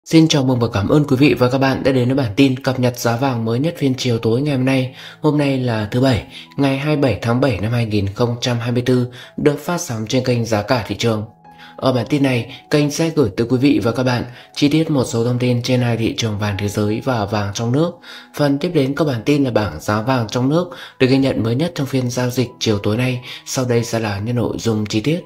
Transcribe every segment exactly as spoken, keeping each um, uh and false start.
Xin chào mừng và cảm ơn quý vị và các bạn đã đến với bản tin cập nhật giá vàng mới nhất phiên chiều tối ngày hôm nay. Hôm nay là thứ Bảy, ngày hai mươi bảy tháng bảy năm hai nghìn không trăm hai mươi tư, được phát sóng trên kênh Giá cả thị trường. Ở bản tin này, kênh sẽ gửi tới quý vị và các bạn chi tiết một số thông tin trên hai thị trường vàng thế giới và vàng trong nước. Phần tiếp đến các bản tin là bảng giá vàng trong nước được ghi nhận mới nhất trong phiên giao dịch chiều tối nay. Sau đây sẽ là những nội dung chi tiết.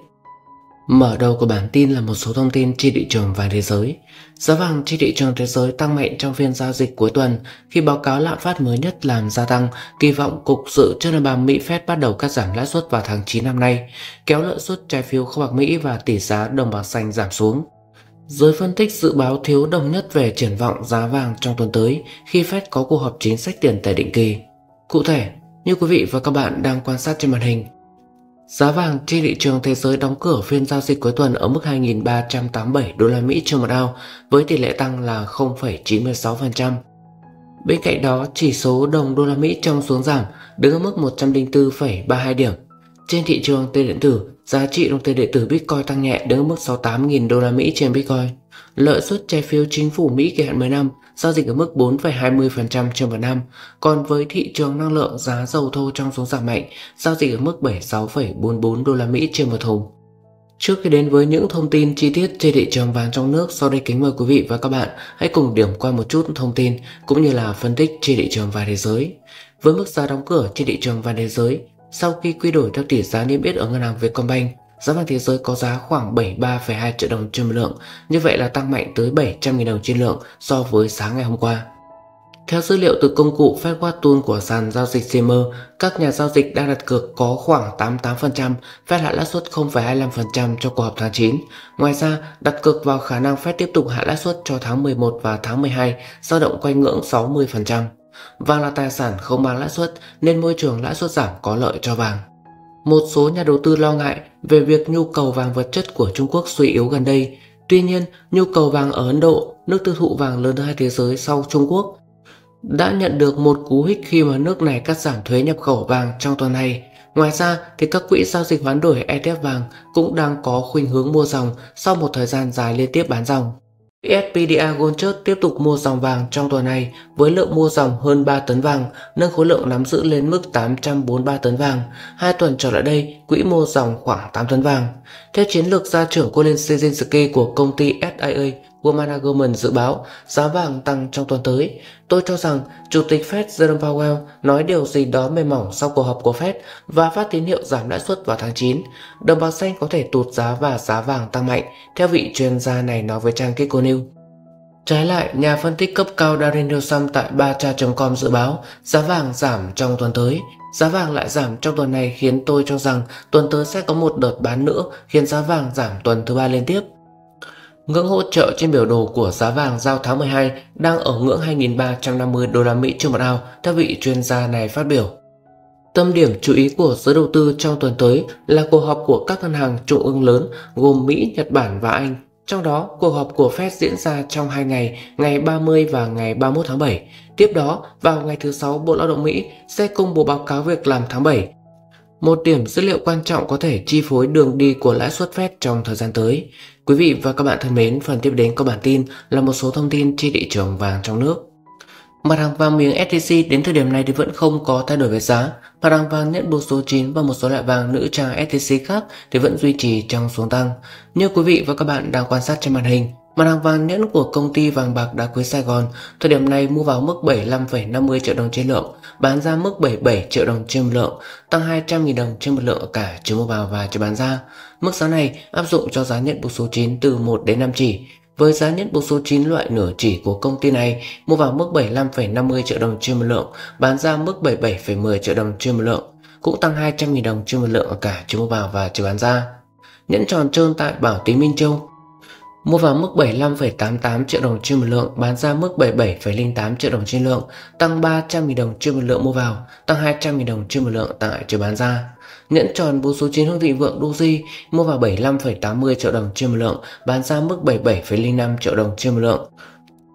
Mở đầu của bản tin là một số thông tin trên thị trường vàng thế giới. Giá vàng trên thị trường thế giới tăng mạnh trong phiên giao dịch cuối tuần khi báo cáo lạm phát mới nhất làm gia tăng kỳ vọng Cục Dự trữ Liên bang Mỹ Fed bắt đầu cắt giảm lãi suất vào tháng chín năm nay, kéo lợi suất trái phiếu kho bạc Mỹ và tỷ giá đồng bạc xanh giảm xuống. Giới phân tích dự báo thiếu đồng nhất về triển vọng giá vàng trong tuần tới khi Fed có cuộc họp chính sách tiền tệ định kỳ. Cụ thể, như quý vị và các bạn đang quan sát trên màn hình, giá vàng trên thị trường thế giới đóng cửa phiên giao dịch cuối tuần ở mức hai nghìn ba trăm tám mươi bảy đô la Mỹ trên một ounce với tỷ lệ tăng là không phẩy chín mươi sáu phần trăm. Bên cạnh đó, chỉ số đồng đô la Mỹ trong xuống giảm đứng ở mức một trăm lẻ bốn phẩy ba mươi hai điểm. Trên thị trường tiền điện tử, giá trị đồng tiền điện tử Bitcoin tăng nhẹ đứng ở mức sáu mươi tám nghìn đô la Mỹ trên Bitcoin. Lợi suất trái phiếu chính phủ Mỹ kỳ hạn mười năm giao dịch ở mức bốn phẩy hai mươi phần trăm trên một năm, còn với thị trường năng lượng, giá dầu thô trong xuống giảm mạnh, giao dịch ở mức bảy mươi sáu phẩy bốn mươi bốn đô la Mỹ trên một thùng. Trước khi đến với những thông tin chi tiết trên thị trường vàng trong nước, sau đây kính mời quý vị và các bạn hãy cùng điểm qua một chút thông tin cũng như là phân tích trên thị trường vàng thế giới. Với mức giá đóng cửa trên thị trường vàng thế giới, sau khi quy đổi theo tỷ giá niêm yết ở ngân hàng Vietcombank, giá vàng thế giới có giá khoảng bảy mươi ba phẩy hai triệu đồng trên một lượng, như vậy là tăng mạnh tới bảy trăm nghìn đồng trên lượng so với sáng ngày hôm qua. Theo dữ liệu từ công cụ Fed Tool của sàn giao dịch xê em e, các nhà giao dịch đang đặt cược có khoảng tám mươi tám phần trăm Fed hạ lãi suất không phẩy hai mươi lăm phần trăm cho cuộc họp tháng chín. Ngoài ra, đặt cược vào khả năng Fed tiếp tục hạ lãi suất cho tháng mười một và tháng mười hai dao động quanh ngưỡng sáu mươi phần trăm. Vàng là tài sản không mang lãi suất nên môi trường lãi suất giảm có lợi cho vàng. Một số nhà đầu tư lo ngại về việc nhu cầu vàng vật chất của Trung Quốc suy yếu gần đây. Tuy nhiên, nhu cầu vàng ở Ấn Độ, nước tiêu thụ vàng lớn thứ hai thế giới sau Trung Quốc, đã nhận được một cú hích khi mà nước này cắt giảm thuế nhập khẩu vàng trong tuần này. Ngoài ra thì các quỹ giao dịch hoán đổi e tê ép vàng cũng đang có khuynh hướng mua dòng sau một thời gian dài liên tiếp bán dòng. ét pê đê a Gold Trust tiếp tục mua dòng vàng trong tuần này với lượng mua dòng hơn ba tấn vàng, nâng khối lượng nắm giữ lên mức tám trăm bốn mươi ba tấn vàng. Hai tuần trở lại đây, quỹ mua dòng khoảng tám tấn vàng. Theo chiến lược gia trưởng Colin Szymanski của công ty ét i a Gold Management dự báo giá vàng tăng trong tuần tới. Tôi cho rằng Chủ tịch Fed Jerome Powell nói điều gì đó mềm mỏng sau cuộc họp của Fed và phát tín hiệu giảm lãi suất vào tháng chín. Đồng bạc xanh có thể tụt giá và giá vàng tăng mạnh, theo vị chuyên gia này nói với trang Kiko News. Trái lại, nhà phân tích cấp cao Darin Newsom tại Bacha chấm com dự báo giá vàng giảm trong tuần tới. Giá vàng lại giảm trong tuần này khiến tôi cho rằng tuần tới sẽ có một đợt bán nữa khiến giá vàng giảm tuần thứ ba liên tiếp. Ngưỡng hỗ trợ trên biểu đồ của giá vàng giao tháng mười hai đang ở ngưỡng hai nghìn ba trăm năm mươi đô la Mỹ trên một ounce, theo vị chuyên gia này phát biểu. Tâm điểm chú ý của giới đầu tư trong tuần tới là cuộc họp của các ngân hàng trung ương lớn gồm Mỹ, Nhật Bản và Anh. Trong đó, cuộc họp của Fed diễn ra trong hai ngày, ngày ba mươi và ngày ba mươi mốt tháng bảy. Tiếp đó, vào ngày thứ Sáu, Bộ Lao động Mỹ sẽ công bố báo cáo việc làm tháng bảy. Một điểm dữ liệu quan trọng có thể chi phối đường đi của lãi suất Fed trong thời gian tới. Quý vị và các bạn thân mến, phần tiếp đến của bản tin là một số thông tin trên thị trường vàng trong nước. Mặt hàng vàng miếng ét gi xê đến thời điểm này thì vẫn không có thay đổi về giá. Mặt hàng vàng nhẫn buộc số chín và một số loại vàng nữ trang ét gi xê khác thì vẫn duy trì trong xuống tăng. Như quý vị và các bạn đang quan sát trên màn hình, mặt hàng vàng nhẫn của công ty vàng bạc đá quý Sài Gòn thời điểm này mua vào mức bảy mươi lăm phẩy năm mươi triệu đồng trên lượng, bán ra mức bảy mươi bảy triệu đồng trên một lượng, tăng hai trăm nghìn đồng trên một lượng ở cả chiều mua vào và chiều bán ra. Mức giá này áp dụng cho giá nhẫn buộc số chín từ một đến năm chỉ. Với giá nhẫn buộc số chín loại nửa chỉ của công ty này mua vào mức bảy mươi lăm phẩy năm mươi triệu đồng trên một lượng, bán ra mức bảy mươi bảy phẩy mười triệu đồng trên một lượng, cũng tăng hai trăm nghìn đồng trên một lượng ở cả chiều mua vào và chiều bán ra. Nhẫn tròn trơn tại Bảo Tín Minh Châu mua vào mức bảy mươi lăm phẩy tám mươi tám triệu đồng trên một lượng, bán ra mức bảy mươi bảy phẩy không tám triệu đồng trên lượng, tăng ba trăm nghìn đồng trên một lượng mua vào, tăng hai trăm nghìn đồng trên một lượng tại chiều bán ra. Nhẫn tròn buộc số chín Hương Thịnh Vượng Doji mua vào bảy mươi lăm phẩy tám mươi triệu đồng trên một lượng, bán ra mức bảy mươi bảy phẩy không năm triệu đồng trên một lượng.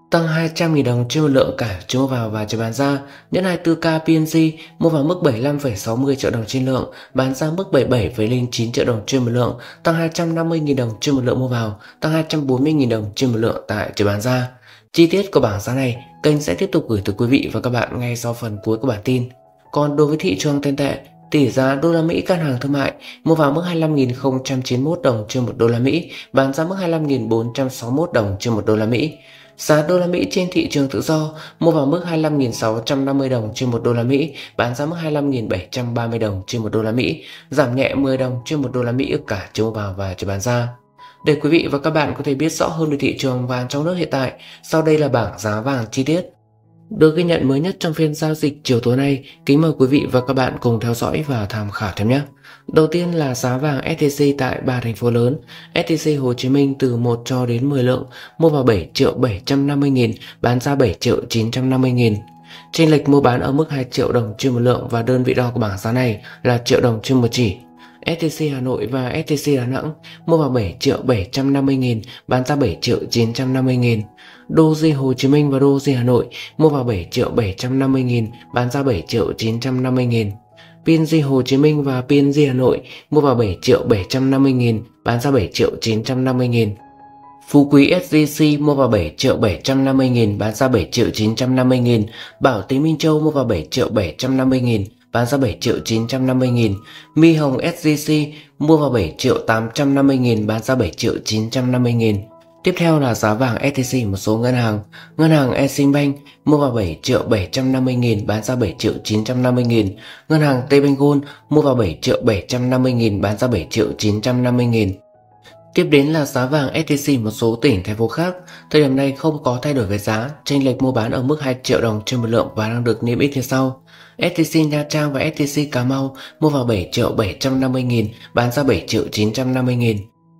tăng hai trăm nghìn đồng trên một lượng cả chiều mua vào và chiều bán ra. Nhẫn hai mươi tư K pê en giê mua vào mức bảy mươi lăm phẩy sáu mươi triệu đồng trên lượng, bán ra mức bảy mươi bảy phẩy không chín triệu đồng trên một lượng, tăng hai trăm năm mươi nghìn đồng trên một lượng mua vào, tăng hai trăm bốn mươi nghìn đồng trên một lượng tại chiều bán ra. Chi tiết của bảng giá này, kênh sẽ tiếp tục gửi tới quý vị và các bạn ngay sau phần cuối của bản tin. Còn đối với thị trường tiền tệ, tỷ giá đô la Mỹ căn hàng thương mại mua vào mức hai mươi lăm nghìn không trăm chín mươi mốt đồng trên một đô la Mỹ, bán ra mức hai mươi lăm nghìn bốn trăm sáu mươi mốt đồng trên một đô la Mỹ. Giá đô la Mỹ trên thị trường tự do mua vào mức hai mươi lăm nghìn sáu trăm năm mươi đồng trên một đô la Mỹ, bán ra mức hai mươi lăm nghìn bảy trăm ba mươi đồng trên một đô la Mỹ, giảm nhẹ mười đồng trên một đô la Mỹ ở cả chiều mua vào và chiều bán ra. Để quý vị và các bạn có thể biết rõ hơn về thị trường vàng trong nước hiện tại, sau đây là bảng giá vàng chi tiết được ghi nhận mới nhất trong phiên giao dịch chiều tối nay. Kính mời quý vị và các bạn cùng theo dõi và tham khảo thêm nhé. Đầu tiên là giá vàng ét tê xê tại ba thành phố lớn. ét tê xê Hồ Chí Minh từ một cho đến mười lượng mua vào bảy triệu bảy trăm năm mươi nghìn, bán ra bảy triệu chín trăm năm mươi nghìn. Chênh lệch mua bán ở mức hai triệu đồng trên một lượng và đơn vị đo của bảng giá này là triệu đồng trên một chỉ. ét tê xê Hà Nội và ét tê xê Đà Nẵng mua vào bảy triệu bảy trăm năm mươi nghìn, bán ra bảy triệu chín trăm năm mươi nghìn. đê gi Hồ Chí Minh và đê gi Hà Nội mua vào bảy triệu bảy trăm năm mươi nghìn, bán ra bảy triệu chín trăm năm mươi nghìn. pê en giê Hồ Chí Minh và pê en giê Hà Nội mua vào bảy triệu bảy trăm năm mươi nghìn, bán ra bảy triệu chín trăm năm mươi nghìn. Phú Quý ét gi xê mua vào bảy triệu bảy trăm năm mươi nghìn, bán ra bảy triệu chín trăm năm mươi nghìn. Bảo Tín Minh Châu mua vào bảy triệu bảy trăm năm mươi nghìn, bán ra bảy triệu chín trăm năm mươi nghìn. My Hồng ét gi xê mua vào bảy triệu tám trăm năm mươi nghìn, bán ra bảy triệu chín trăm năm mươi nghìn. Tiếp theo là giá vàng ét tê xê một số ngân hàng. Ngân hàng Eximbank mua vào bảy triệu bảy trăm năm mươi nghìn, bán ra bảy triệu chín trăm năm mươi nghìn. Ngân hàng Tbank Gold mua vào bảy triệu bảy trăm năm mươi nghìn, bán ra bảy triệu chín trăm năm mươi nghìn. Tiếp đến là giá vàng ét tê xê một số tỉnh thành phố khác. Thời điểm này không có thay đổi về giá, chênh lệch mua bán ở mức hai triệu đồng trên một lượng và đang được niêm yết như sau. ét tê xê Nha Trang và ét tê xê Cà Mau mua vào bảy triệu bảy trăm năm mươi nghìn, bán ra bảy triệu chín trăm năm mươi nghìn.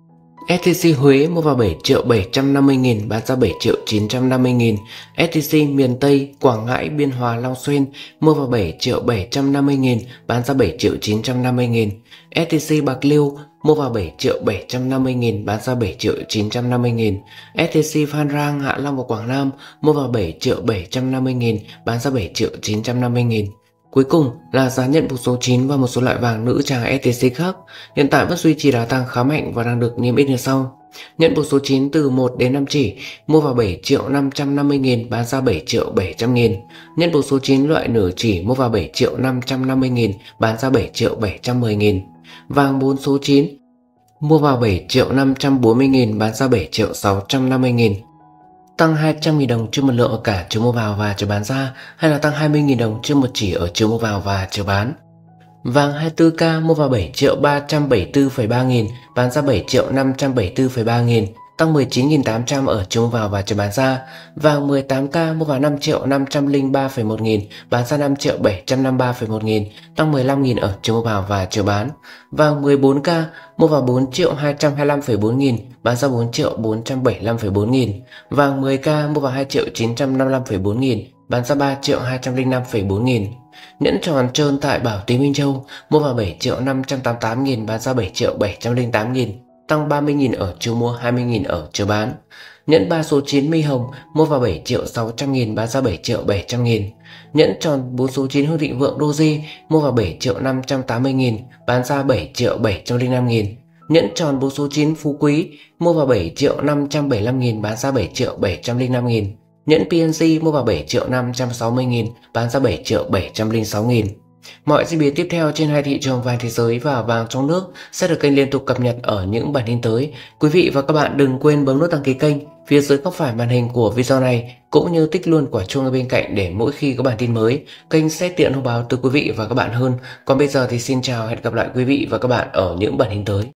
ét tê xê Huế mua vào bảy triệu bảy trăm năm mươi nghìn, bán ra bảy triệu chín trăm năm mươi nghìn. ét tê xê miền Tây, Quảng Ngãi, Biên Hòa, Long Xuyên mua vào bảy triệu bảy trăm năm mươi nghìn, bán ra bảy triệu chín trăm năm mươi nghìn. ét tê xê Bạc Liêu mua vào bảy triệu bảy trăm năm mươi nghìn, bán ra bảy triệu chín trăm năm mươi nghìn. ét tê xê Phan Rang, Hạ Long và Quảng Nam mua vào bảy triệu bảy trăm năm mươi nghìn, bán ra bảy triệu chín trăm năm mươi nghìn. Cuối cùng là giá nhận buộc số chín và một số loại vàng nữ trang ét tê xê khác. Hiện tại vẫn duy trì đà tăng khá mạnh và đang được niêm yết như sau. Nhận buộc số chín từ một đến năm chỉ mua vào bảy triệu năm trăm năm mươi nghìn, bán ra bảy triệu bảy trăm nghìn. Nhận buộc số chín loại nửa chỉ mua vào bảy triệu năm trăm năm mươi nghìn, bán ra bảy triệu bảy trăm mười nghìn. Vàng bốn số chín mua vào bảy triệu năm trăm bốn mươi nghìn, bán ra bảy triệu sáu trăm năm mươi nghìn. Tăng hai trăm nghìn đồng trên một lượng ở cả chiều mua vào và chiều bán ra, hay là tăng hai mươi nghìn đồng trên một chỉ ở chiều mua vào và chiều bán. Vàng hai mươi tư K mua vào bảy triệu ba trăm bảy mươi tư phẩy ba nghìn, bán ra bảy triệu năm trăm bảy mươi tư phẩy ba nghìn, tăng mười chín nghìn tám trăm ở chiều mua vào và chiều bán ra. Vàng mười tám K mua vào năm triệu năm trăm lẻ ba phẩy một nghìn, bán ra năm triệu bảy trăm năm mươi ba phẩy một nghìn, tăng mười lăm nghìn ở chiều mua vào và chiều bán. Vàng mười bốn K mua vào bốn triệu hai trăm hai mươi lăm phẩy bốn nghìn, bán ra bốn triệu bốn trăm bảy mươi lăm phẩy bốn nghìn. Vàng mười K mua vào hai triệu chín trăm năm mươi lăm phẩy bốn nghìn, bán ra ba triệu hai trăm lẻ năm phẩy bốn nghìn. Nhẫn tròn trơn tại Bảo Tín Minh Châu mua vào bảy triệu năm trăm tám mươi tám nghìn, bán ra bảy triệu bảy trăm lẻ tám nghìn, tăng ba mươi nghìn ở chiều mua, hai mươi nghìn ở chiều bán. Nhẫn ba số chín My Hồng mua vào bảy triệu sáu trăm nghìn, bán ra bảy triệu bảy trăm nghìn. Nhẫn tròn bốn số chín Hương Thịnh Vượng Doji mua vào bảy triệu năm trăm tám mươi nghìn, bán ra bảy triệu bảy trăm lẻ năm nghìn. Nhẫn tròn bốn số chín Phú Quý mua vào bảy triệu năm trăm bảy mươi lăm nghìn, bán ra bảy triệu bảy trăm lẻ năm nghìn. Nhẫn pê en giê mua vào bảy triệu năm trăm sáu mươi nghìn, bán ra bảy triệu bảy trăm lẻ sáu nghìn. Mọi diễn biến tiếp theo trên hai thị trường vàng thế giới và vàng trong nước sẽ được kênh liên tục cập nhật ở những bản tin tới. Quý vị và các bạn đừng quên bấm nút đăng ký kênh phía dưới góc phải màn hình của video này, cũng như tích luôn quả chuông ở bên cạnh để mỗi khi có bản tin mới, kênh sẽ tiện thông báo tới quý vị và các bạn hơn. Còn bây giờ thì xin chào, hẹn gặp lại quý vị và các bạn ở những bản tin tới.